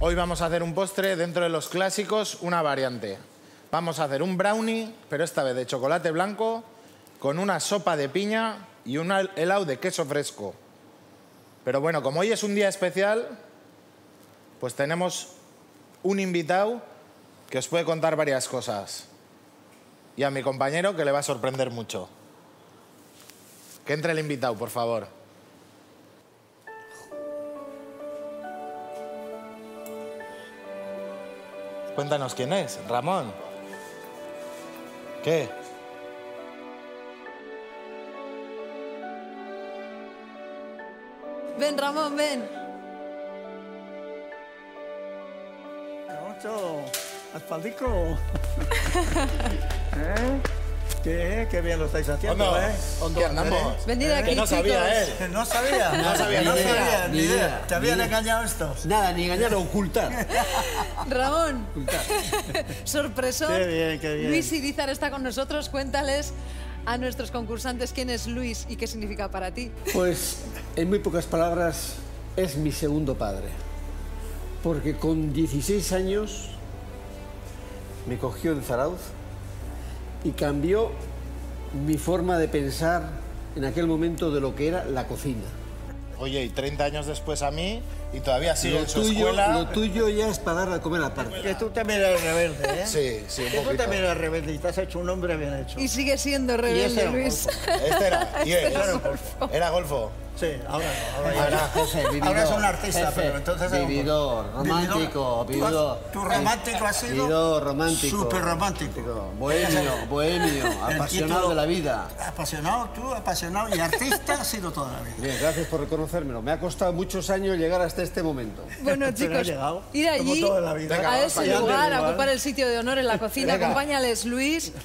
Hoy vamos a hacer un postre dentro de los clásicos, una variante. Vamos a hacer un brownie, pero esta vez de chocolate blanco, con una sopa de piña y un helado de queso fresco. Pero bueno, como hoy es un día especial, pues tenemos un invitado que os puede contar varias cosas. Y a mi compañero que le va a sorprender mucho. Que entre el invitado, por favor. Cuéntanos quién es, Ramón. ¿Qué? Ven, Ramón, ven. Mucho asfaltico. Qué bien lo estáis haciendo, Hondo, ¿eh? ¿qué andamos? Venid aquí, Que no sabía, chicos. ¿eh? No sabía. No sabía, ni idea. ¿Te habían engañado estos? Nada, ni engañar, ocultar. Ramón, sorpresón. Qué bien, qué bien. Luis Irizar está con nosotros. Cuéntales a nuestros concursantes quién es Luis y qué significa para ti. Pues, en muy pocas palabras, es mi segundo padre. Porque con 16 años me cogió en Zarauz y cambió mi forma de pensar en aquel momento de lo que era la cocina. Oye, y 30 años después a mí y todavía sigue en su Lo escuela. tuyo ya es para dar a comer aparte. Que tú también eres rebelde, ¿eh? Sí, un Que tú poquito. también eres rebelde y te has hecho un hombre bien hecho. Y sigue siendo ese rebelde, era Luis. Este era. ¿Y Este era era Golfo. Era Golfo. Sí, ahora no. Ahora es un artista, pero entonces... Vividor, romántico, vividor. Tu romántico ha sido... Vividor, romántico. Súper romántico. Bohemio, apasionado de la vida. Apasionado, tú, apasionado y artista has sido toda la vida. Bien, gracias por reconocérmelo. Me ha costado muchos años llegar hasta este momento. Bueno, Pero ha chicos, llegado, ir allí, como toda la vida. Venga, a vamos ese para allá. lugar, a Igual. ocupar el sitio de honor en la cocina. Venga. Acompáñales, Luis.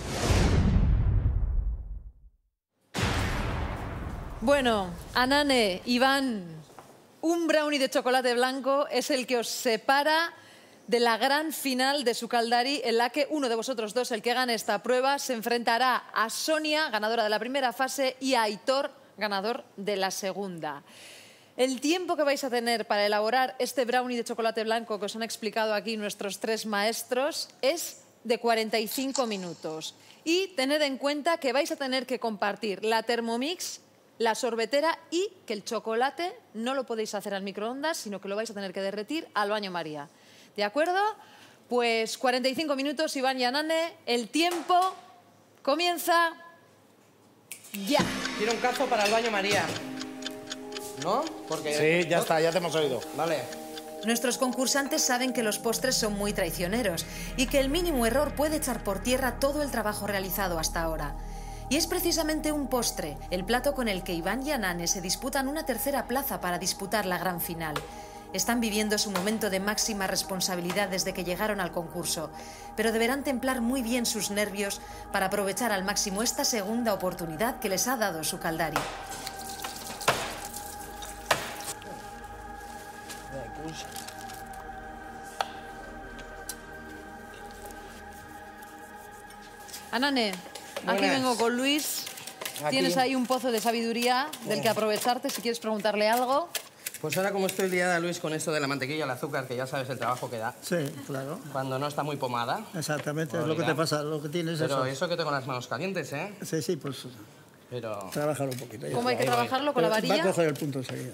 Bueno, Anane, Iván, un brownie de chocolate blanco es el que os separa de la gran final de Sukaldari, en la que uno de vosotros dos, el que gane esta prueba, se enfrentará a Sonia, ganadora de la primera fase, y a Aitor, ganador de la segunda. El tiempo que vais a tener para elaborar este brownie de chocolate blanco que os han explicado aquí nuestros tres maestros es de 45 minutos. Y tened en cuenta que vais a tener que compartir la Thermomix, la sorbetera y que el chocolate no lo podéis hacer al microondas, sino que lo vais a tener que derretir al baño María. ¿De acuerdo? Pues 45 minutos, Iván y Anane. El tiempo comienza ya. Quiero un cazo para el baño María. ¿No? Porque... Sí, ya está, ya te hemos oído. Vale. Nuestros concursantes saben que los postres son muy traicioneros y que el mínimo error puede echar por tierra todo el trabajo realizado hasta ahora. Y es precisamente un postre, el plato con el que Iván y Anane se disputan una tercera plaza para disputar la gran final. Están viviendo su momento de máxima responsabilidad desde que llegaron al concurso, pero deberán templar muy bien sus nervios para aprovechar al máximo esta segunda oportunidad que les ha dado Sukaldari. Anane, aquí Buenas. vengo con Luis. Aquí. Tienes ahí un pozo de sabiduría del que aprovecharte si quieres preguntarle algo. Pues ahora como estoy liada, Luis, con esto de la mantequilla y el azúcar, que ya sabes el trabajo que da, Sí, claro. cuando no está muy pomada. Exactamente, es lo que Oiga. te pasa, lo que tienes Pero eso. eso que tengo las manos calientes, ¿eh? Sí, sí, pues Pero... trabajar un poquito. ya. ¿Cómo hay que ahí voy. trabajarlo con la Va a varilla? coger el punto enseguida.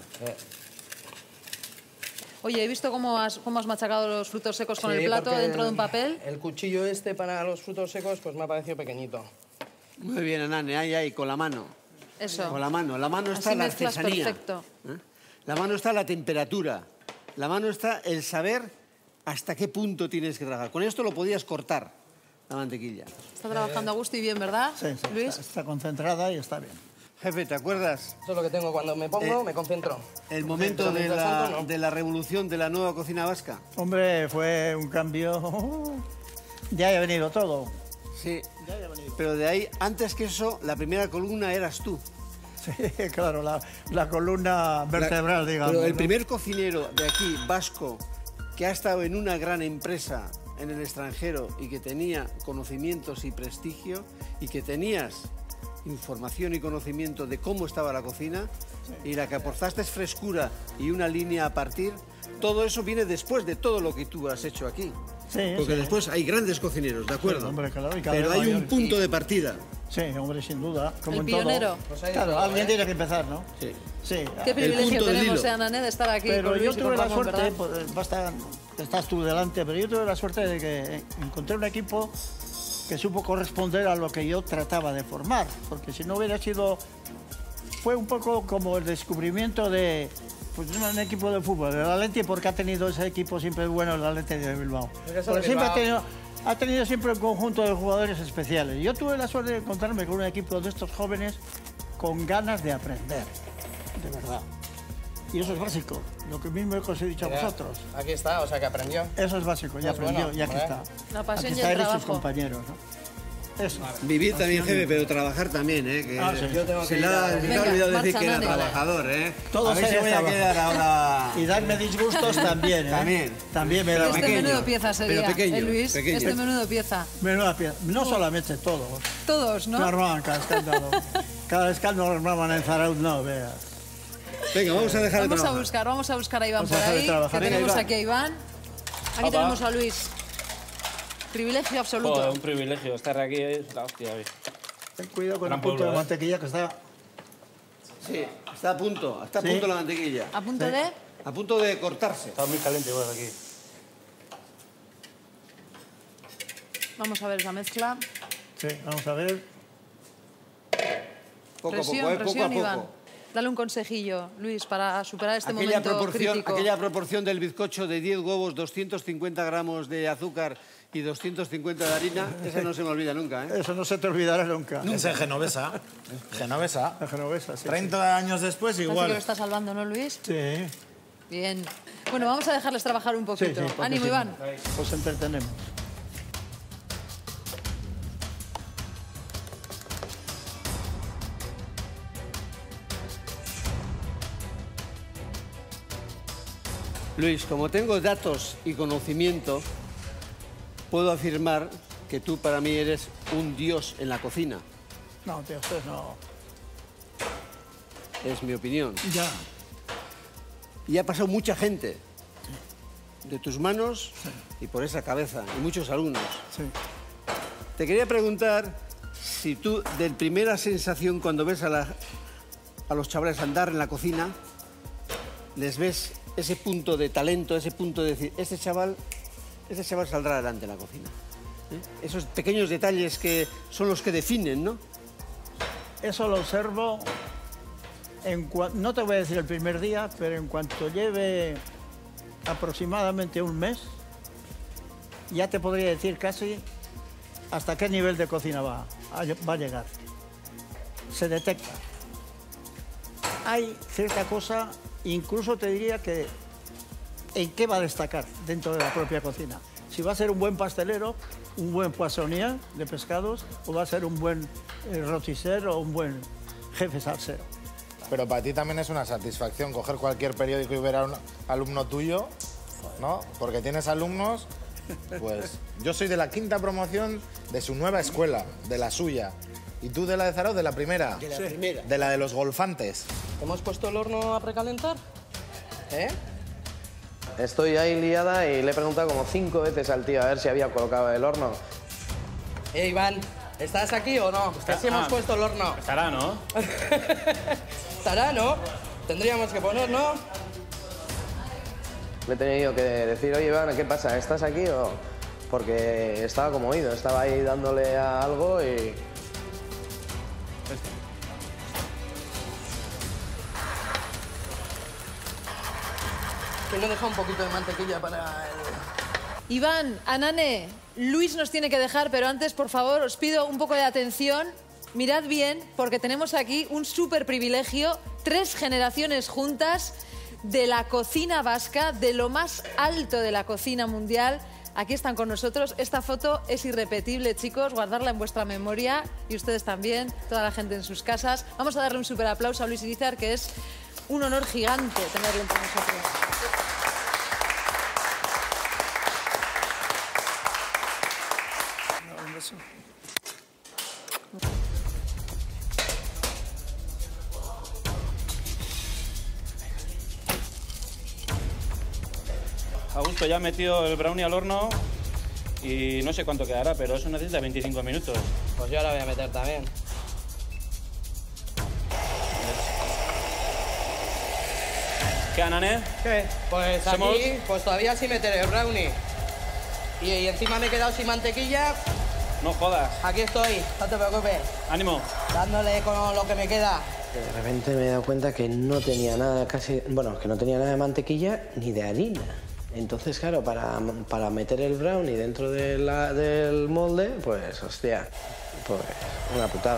Oye, he visto cómo has machacado los frutos secos con Sí, el plato porque dentro de un papel. El cuchillo este para los frutos secos pues me ha parecido pequeñito. Muy bien, Anane, ahí, con la mano. Eso. Con la mano. La mano está Así la mezclas artesanía. perfecto. ¿Eh? La mano está la temperatura. La mano está el saber hasta qué punto tienes que trabajar. Con esto lo podías cortar, la mantequilla. Está trabajando a gusto y bien, ¿verdad, Sí, sí, Luis? está concentrada y está bien. Jefe, ¿te acuerdas Eso es lo que tengo. Cuando me pongo, me concentro. el momento Pero mientras tanto, no. de la revolución de la nueva cocina vasca? Hombre, fue un cambio... Ya ha venido todo. Sí, pero de ahí, antes que eso, la primera columna eras tú. Sí, claro, la columna vertebral, digamos. Pero el ¿no? primer cocinero de aquí, vasco, que ha estado en una gran empresa en el extranjero y que tenía conocimientos y prestigio y que tenías información y conocimiento de cómo estaba la cocina y la que aportaste frescura y una línea a partir, todo eso viene después de todo lo que tú has hecho aquí. Sí, Porque sí. después hay grandes cocineros, ¿de acuerdo? Sí, hombre, claro, y cada Pero vez hay un mayores. punto de partida. Sí, hombre, sin duda. Como El en todo. pionero. Claro, alguien tiene que empezar, ¿no? Sí. Sí. Qué privilegio punto del tenemos, hilo. Anané, de estar aquí Pero con yo Luis y tuve con la Ramón, suerte, ¿verdad? pues, estás tú delante, pero yo tuve la suerte de que encontré un equipo que supo corresponder a lo que yo trataba de formar, porque si no hubiera sido... Fue un poco como el descubrimiento de pues, un equipo de fútbol, el Atleti, porque ha tenido ese equipo siempre bueno, el Atleti de Bilbao. Porque eso Porque de siempre Bilbao. ha tenido siempre un conjunto de jugadores especiales. Yo tuve la suerte de encontrarme con un equipo de estos jóvenes con ganas de aprender, de verdad. Y eso es básico, lo que mismo os he dicho a vosotros. Aquí está, o sea que aprendió. Eso es básico, ya Pues aprendió, bueno, ya que hombre. está. La pasión Aquí y el está él y sus trabajo. compañeros, ¿no? Eso. Vivir también, jefe, pero trabajar también, ¿eh? Que Ah, sí. Yo tengo se que le ir a- ha Venga, olvidado decir marcha, que era Nani. trabajador, ¿eh? Todo a ver si sea voy a trabajo. quedar ahora... Y darme disgustos también, ¿eh? También. También me da Este pequeño, menudo pieza sería, pero pequeño, Luis? pequeño. Este menudo pieza. menuda pieza. No solamente todos. Todos, No ¿no? armaban cada escándalo. Cada escándalo armaban en Zarauz, no, veas. Venga, vamos a dejar de trabajar. Vamos a buscar a Iván Vamos a por dejar de ahí, trabajar. que Venga, tenemos Iván. aquí a Iván. Aquí tenemos a Luis. Privilegio absoluto. Joder, un privilegio estar aquí, es la hostia. ¿Ves? Ten cuidado con Gran el punto pueblo, de ¿eh? mantequilla que está... Sí, está a punto Sí. la mantequilla. A punto de... A punto de cortarse. Está muy caliente igual aquí. Vamos a ver esa mezcla. Sí, vamos a ver. Poco Presión, a poco, presión, poco a Iván. poco. Dale un consejillo, Luis, para superar este Aquella momento crítico. proporción del bizcocho de 10 huevos, 250 gramos de azúcar y 250 de harina, esa no se me olvida nunca, ¿eh? Eso no se te olvidará nunca. Ese es genovesa. Genovesa. La genovesa, sí. 30 años después Parece que lo igual. está salvando, ¿no, Luis? Sí, Bien. Bueno, vamos a dejarles trabajar un sí, poquito. sí. porque Ánimo, si no, Iván. Os entretenemos. Luis, como tengo datos y conocimiento, puedo afirmar que tú para mí eres un dios en la cocina. No, tío, usted no... Es mi opinión. Ya. Y ha pasado mucha gente de tus manos y por esa cabeza, y muchos alumnos. Sí. Te quería preguntar si tú, de primera sensación cuando ves a los chavales andar en la cocina, les ves ese punto de talento, ese punto de decir, este chaval saldrá adelante en la cocina. ¿Eh? Esos pequeños detalles que son los que definen, ¿no? Eso lo observo, no te voy a decir el primer día, pero en cuanto lleve aproximadamente un mes, ya te podría decir casi hasta qué nivel de cocina va a llegar. Se detecta. Hay cierta cosa, incluso te diría que en qué va a destacar dentro de la propia cocina. Si va a ser un buen pastelero, un buen poissonnier de pescados, o va a ser un buen rotisser o un buen jefe salsero. Pero para ti también es una satisfacción coger cualquier periódico y ver a un alumno tuyo, ¿no? Porque tienes alumnos, pues yo soy de la 5ª promoción de su nueva escuela, de la suya. ¿Y tú de la de Zarauz, de la primera? De la primera. De la de los golfantes. ¿Hemos puesto el horno a precalentar? ¿Eh? Estoy ahí liada y le he preguntado como 5 veces al tío a ver si había colocado el horno. Iván, ¿estás aquí o no? Que si hemos puesto el horno. Estará, ¿no? Estará, ¿no? Tendríamos que poner, ¿no? Le he tenido que decir, oye, Iván, ¿qué pasa? ¿Estás aquí o...? Porque estaba como oído, estaba ahí dándole a algo y... Que no deja un poquito de mantequilla para el... Iván, Anane, Luis nos tiene que dejar, pero antes, por favor, os pido un poco de atención. Mirad bien, porque tenemos aquí un súper privilegio, 3 generaciones juntas de la cocina vasca, de lo más alto de la cocina mundial. Aquí están con nosotros. Esta foto es irrepetible, chicos. Guardarla en vuestra memoria y ustedes también, toda la gente en sus casas. Vamos a darle un súper aplauso a Luis Irizar, que es un honor gigante tenerlo entre nosotros. Augusto ya ha metido el brownie al horno y no sé cuánto quedará, pero eso necesita 25 minutos. Pues yo ahora voy a meter también. ¿Qué, Anané? ¿Qué? Pues Somos- aquí, pues todavía sin meter el brownie. Y encima me he quedado sin mantequilla. No jodas. Aquí estoy, no te preocupes. Ánimo. Dándole con lo que me queda. De repente me he dado cuenta que no tenía nada casi... Bueno, que no tenía nada de mantequilla ni de harina. Entonces, claro, para meter el brownie dentro del molde, pues, hostia, pues una putada.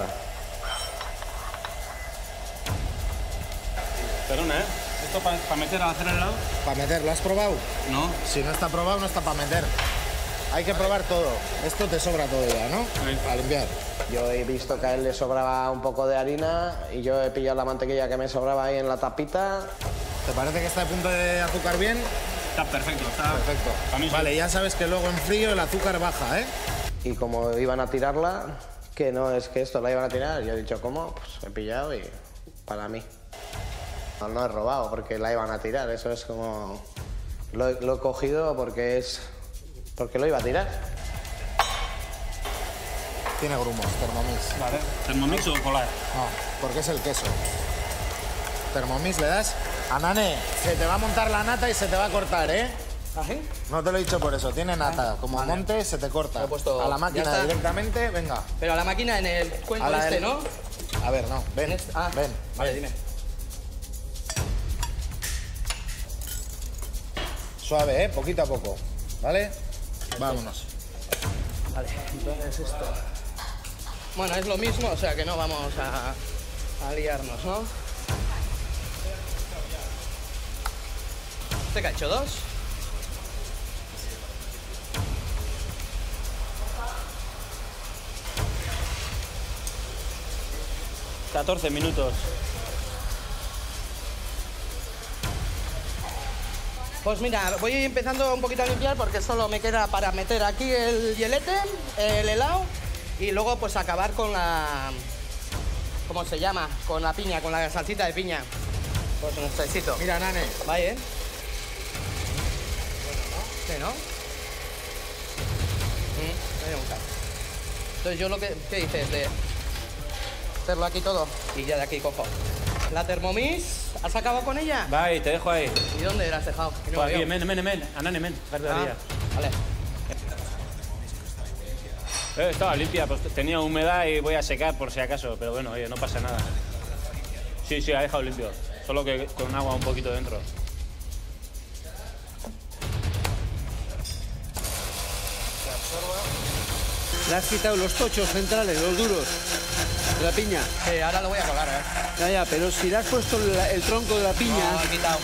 Perdona, ¿eh? ¿Esto para meter al hacer el helado? Para meter, ¿lo has probado? No. Si no está probado, no está para meter. Hay que probar todo. Esto te sobra todo ya, ¿no? Sí. Para limpiar. Yo he visto que a él le sobraba un poco de harina y yo he pillado la mantequilla que me sobraba ahí en la tapita. ¿Te parece que está de punto de azúcar bien? Está perfecto, está Perfecto. A mí sí. Vale, ya sabes que luego en frío el azúcar baja, ¿eh? Y como iban a tirarla, que no es que esto la iban a tirar, yo he dicho, ¿cómo? Pues he pillado y para mí. No he robado porque la iban a tirar, eso es como... Lo he cogido porque lo iba a tirar. Tiene grumos, Thermomix. Vale. ¿Thermomix o Polar? No, porque es el queso. Thermomix le das. Anane, se te va a montar la nata y se te va a cortar, ¿eh? ¿Así? No te lo he dicho por eso, tiene nata. Como montes, se te corta. Lo he puesto- A la ya máquina está. directamente, venga. Pero la máquina en el cuento A la este, del- ¿no? A ver, no, ven, Ah, ven. Vale, dime. Suave, ¿eh? Poquito a poco, ¿vale? Vámonos. Vale, entonces esto. Bueno, es lo mismo, o sea que no vamos a liarnos, ¿no? ¿Este que ha hecho 2? ¿no? 14 minutos. Pues mira, voy empezando un poquito a limpiar porque solo me queda para meter aquí el hielete, el helado y luego pues acabar con la... ¿Cómo se llama? Con la piña, con la salsita de piña. Pues un necesito. Mira, Nane, Vaya, ¿eh? Sí, ¿no? Me voy a buscar. Entonces yo lo que... ¿Qué dices de hacerlo aquí todo? Y ya de aquí cojo. La Thermomix, ¿has acabado con ella? Bye, te dejo ahí. ¿Y dónde la has dejado? Que no Pues la aquí, veo. men. Anane, men. Ah, Gardería. vale. Estaba limpia, pues tenía humedad y voy a secar por si acaso, pero bueno, oye, no pasa nada. Sí, ha dejado limpio, solo que con agua un poquito dentro. Le has quitado los tochos centrales, los duros, de la piña. Sí, ahora lo voy a colar, Ya, pero si le has puesto el tronco de la piña... No, he quitado.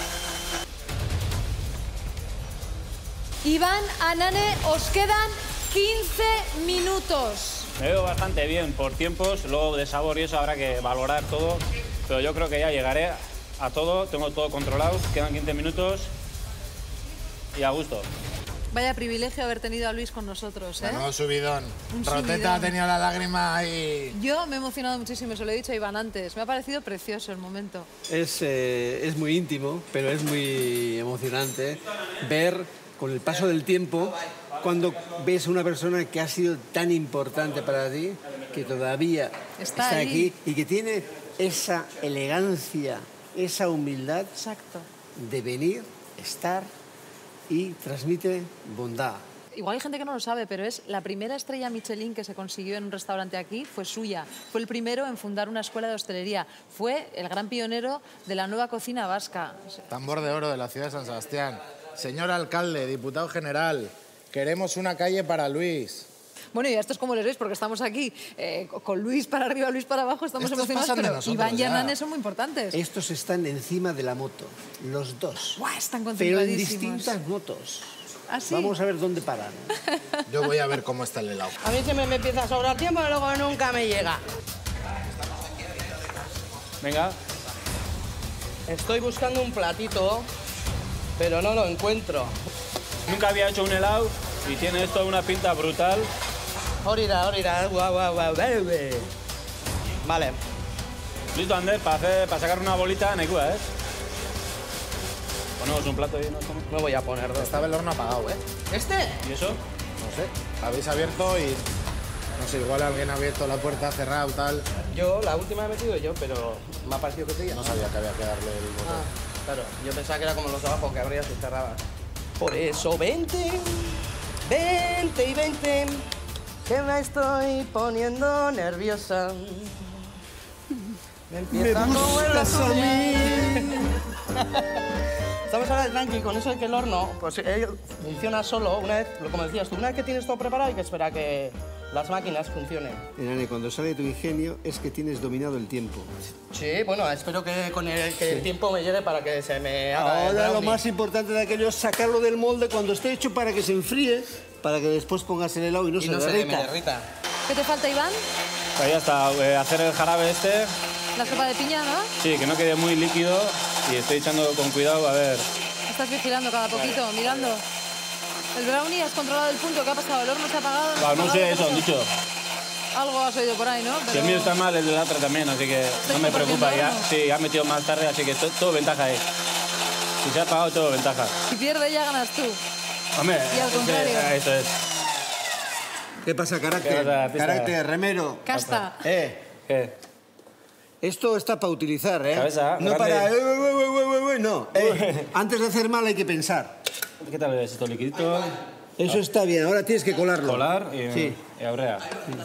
Iván, Anane, os quedan 15 minutos. Me veo bastante bien por tiempos, luego de sabor y eso habrá que valorar todo, pero yo creo que ya llegaré a todo, tengo todo controlado, quedan 15 minutos y a gusto. Vaya privilegio haber tenido a Luis con nosotros, ¿eh? menudo subidón. Un Roteta subidón. ha tenido la lágrima ahí. Yo me he emocionado muchísimo, se lo he dicho a Iván antes. Me ha parecido precioso el momento. Es muy íntimo, pero es muy emocionante ver con el paso del tiempo, cuando ves a una persona que ha sido tan importante para ti, que todavía Está está ahí. aquí y que tiene esa elegancia, esa humildad Exacto. de venir, estar y transmite bondad. Igual hay gente que no lo sabe, pero es la primera estrella Michelin que se consiguió en un restaurante aquí, fue suya. Fue el primero en fundar una escuela de hostelería. Fue el gran pionero de la nueva cocina vasca. Tambor de oro de la ciudad de San Sebastián. Señor alcalde, diputado general, queremos una calle para Luis. Bueno, y a estos como les veis, porque estamos aquí con Luis para arriba, Luis para abajo, estamos Estos emocionados, pasan de pero nosotros Iván y ya. Anane son muy importantes. Estos están encima de la moto, los dos, ¡Guau! Están pero en concentradísimos. distintas motos. ¿Ah, sí? Vamos a ver dónde paran. Yo voy a ver cómo está el helado. A mí siempre me empieza a sobrar tiempo y luego nunca me llega. Venga, Estoy buscando un platito, pero no lo encuentro. nunca había hecho un helado y tiene esto una pinta brutal. Orira, guau, baby. Vale. Listo, Ander, para sacar una bolita en Cuba, ¿eh? Ponemos un plato y nos comemos. Me voy a poner dos. Estaba el horno apagado, ¿eh? ¿Este? ¿Y eso? No sé. Habéis abierto y... No sé, igual alguien ha abierto la puerta, cerrado, tal. Yo, la última he metido yo, pero me ha parecido que te No sabía que había que darle el botón. Claro, yo pensaba que era como los de abajo, que abrías y cerrabas. Por eso, 20 y 20, que me estoy poniendo nerviosa. Me empieza a mover la Estamos ahora tranqui, con eso de que el horno pues, funciona solo una vez, como decías tú, una vez que tienes todo preparado hay que esperar a que las máquinas funcionen. Enane, cuando sale tu ingenio es que tienes dominado el tiempo. Sí, bueno, espero que con el tiempo me llegue para que se me haga el Ahora lo brownie. más importante de aquello es sacarlo del molde cuando esté hecho para que se enfríe, para que después pongas el helado y no Y se no se me derrita. derrita. ¿Qué te falta, Iván? Pues ya está, hacer el jarabe este. La sopa de piña, ¿no? Sí, que no quede muy líquido y estoy echando con cuidado, a ver. Estás vigilando cada poquito, mirando. El brownie, ¿has controlado el punto? ¿Qué ha pasado? ¿El horno se ha apagado? ¿No se ha No apagado? sé, ¿Qué eso ha han pasado? dicho. Algo has oído por ahí, ¿no? Si el mío está mal, el de la otra también, así que no me preocupa. Ya, sí, ha metido más tarde, así que todo ventaja ahí. Si se ha apagado, todo ventaja. Si pierde, ya ganas tú. Hombre, Y al contrario. eso es. ¿Qué pasa, carácter? ¿Qué pasa, pista? Carácter, remero. Casta. ¿Qué? Esto está para utilizar, ¿eh? Cabeza, no grande. para... no. Antes de hacer mal hay que pensar. ¿Qué tal es esto? Liquidito, Eso está bien, ahora tienes que colarlo. colar y, Sí. y abrea.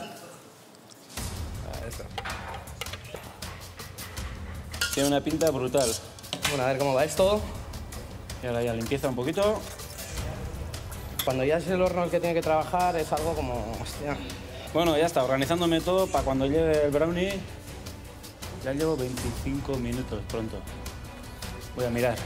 Tiene una pinta brutal. Bueno, a ver cómo va esto. Y ahora ya limpieza un poquito. Cuando ya es el horno el que tiene que trabajar, es algo como... Hostia. Bueno, ya está, organizándome todo para cuando llegue el brownie. Ya llevo 25 minutos pronto. Voy a mirar.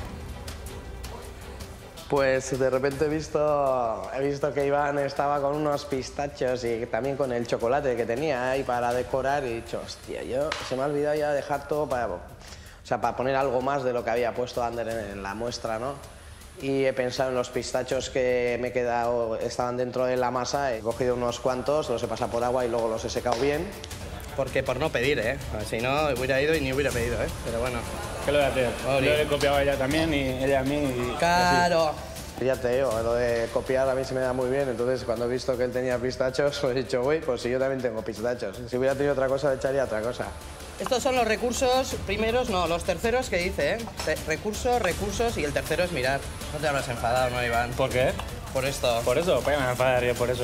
Pues de repente he visto que Iván estaba con unos pistachos y también con el chocolate que tenía ahí para decorar y he dicho, hostia, se me ha olvidado ya dejar todo para poner algo más de lo que había puesto Ander en la muestra, ¿no? Y he pensado en los pistachos que me he quedado, estaban dentro de la masa, he cogido unos cuantos, los he pasado por agua y luego los he secado bien. Porque por no pedir, ¿eh? Si no, hubiera ido y ni hubiera pedido, ¿eh? Pero bueno. ¿Qué le voy a hacer? Oli. Yo le he copiado a ella también y ella a mí. Y ¡Claro! Ya te digo, lo de copiar a mí se me da muy bien, entonces cuando he visto que él tenía pistachos, pues he dicho, uy, pues si yo también tengo pistachos. Si hubiera tenido otra cosa, le echaría otra cosa. Estos son los recursos primeros, no, los terceros que dice, ¿eh? Recursos y el tercero es mirar. No te habrás enfadado, ¿no, Iván? ¿Por qué? Por esto. Por eso, pues me enfadar yo por eso.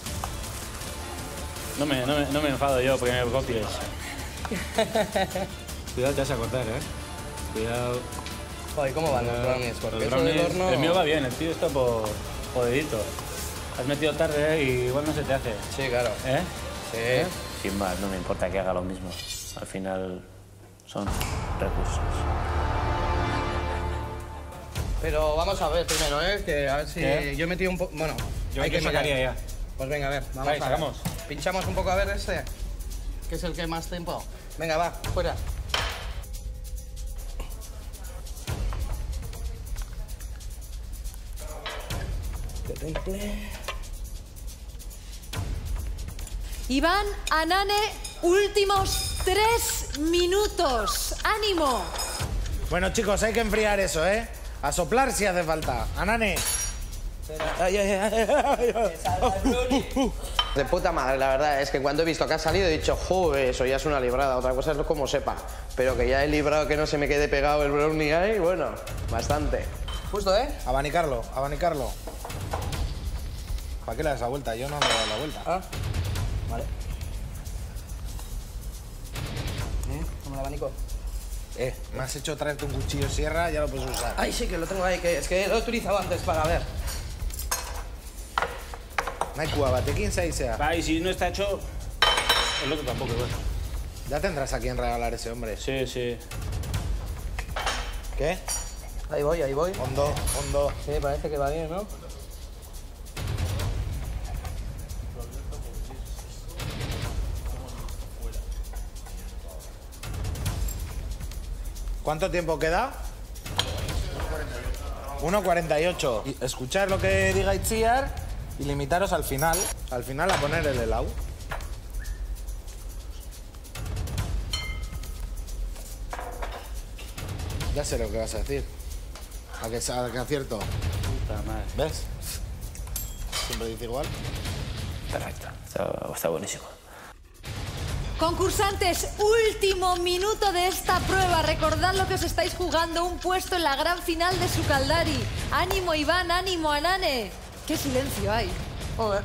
No me enfado yo porque me copies. Cuidado, te vas a cortar, ¿eh? Cuidado. Joder, ¿cómo van los brownies? Porque Los eso del brownies, horno... el mío va bien, el tío está por dedito. Has metido tarde y igual no se te hace. Sí, claro. ¿Eh? Sí. Sin más, no me importa que haga lo mismo. Al final son recursos. Pero vamos a ver primero, ¿eh? Que a ver si... ¿Qué? Yo he metido un poco... Bueno, Yo hay que sacaría mirar. ya. Pues venga, a ver, vamos Vale, a ver. sacamos. Pinchamos un poco a ver este, que es el que más tiempo... Venga, va, fuera. Iván, Anane, últimos 3 minutos. ¡Ánimo! Bueno, chicos, hay que enfriar eso, ¿eh? A soplar si hace falta. Anane. De puta madre, la verdad, es que cuando he visto que ha salido he dicho, joder, eso ya es una librada, otra cosa es como sepa. Pero que ya he librado que no se me quede pegado el brownie ahí, bueno, bastante. Justo, ¿eh? Abanicarlo, abanicarlo. ¿Para qué le das la vuelta? Yo no me he dado la vuelta. Ah, vale. ¿Cómo el abanico? Me has hecho traerte un cuchillo sierra, ya lo puedes usar. Ay, sí, que lo tengo ahí, que es que lo he utilizado antes para ver. No hay cuabatequín, se sea. Va, y si no está hecho, el otro tampoco, igual. Ya tendrás a quien regalar ese hombre. Sí, sí. ¿Qué? Ahí voy, ahí voy. Hondo, hondo. Sí, parece que va bien, ¿no? ¿Cuánto tiempo queda? 1:48. Y escuchar lo que diga Itziar y limitaros al final a poner el helado. Ya sé lo que vas a decir. A que acierto. Puta madre. ¿Ves? Siempre dice igual. Perfecto, está buenísimo. Concursantes, último minuto de esta prueba. Recordad lo que os estáis jugando, un puesto en la gran final de Sukaldari. Ánimo Iván, ánimo Anane. Qué silencio hay. Joder.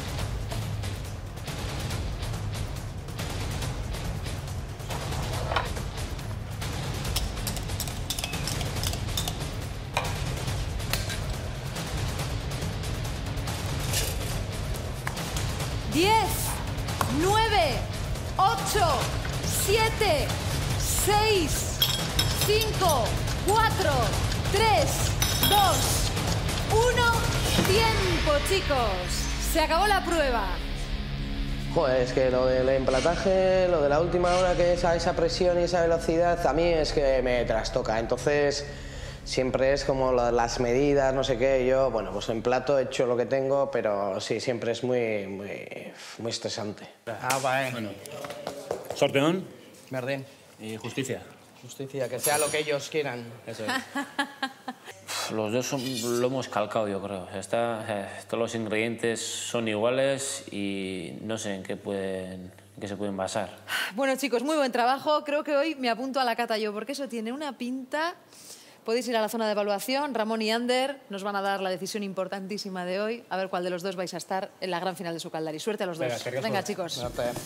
¡10, 9, 8, 7, 6, 5, 4, 3, 2, 1. ¡Tiempo, chicos! Se acabó la prueba. Joder, es que lo del emplataje, lo de la última hora, que esa presión y esa velocidad, a mí es que me trastoca. Entonces, siempre es como las medidas, no sé qué. Yo, bueno, pues en plato he hecho lo que tengo, pero sí, siempre es muy estresante. Bueno. Sorteón Merden. y justicia. Justicia, que sea lo que ellos quieran. Eso es. Los dos lo hemos calcado, yo creo. Todos los ingredientes son iguales y no sé en qué se pueden basar. Bueno, chicos, muy buen trabajo. Creo que hoy me apunto a la cata yo, porque eso tiene una pinta. Podéis ir a la zona de evaluación. Ramón y Ander nos van a dar la decisión importantísima de hoy. A ver cuál de los dos vais a estar en la gran final de Sukaldari. Suerte a los dos. Venga, chicos.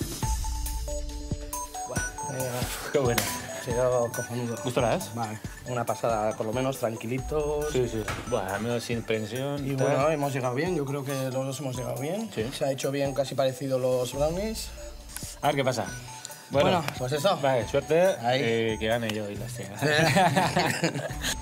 Qué bueno. Ha sido cojonudo. ¿Gustarás? Vale, una pasada, por lo menos tranquilitos. Sí, sí. Bueno, al menos sin presión. Y tal. bueno, hemos llegado bien, yo creo que los dos hemos llegado bien. Sí. Se ha hecho bien, casi parecido los brownies. A ver qué pasa. Bueno, pues eso. Vale, suerte. Ahí. Que gane yo y las tenga.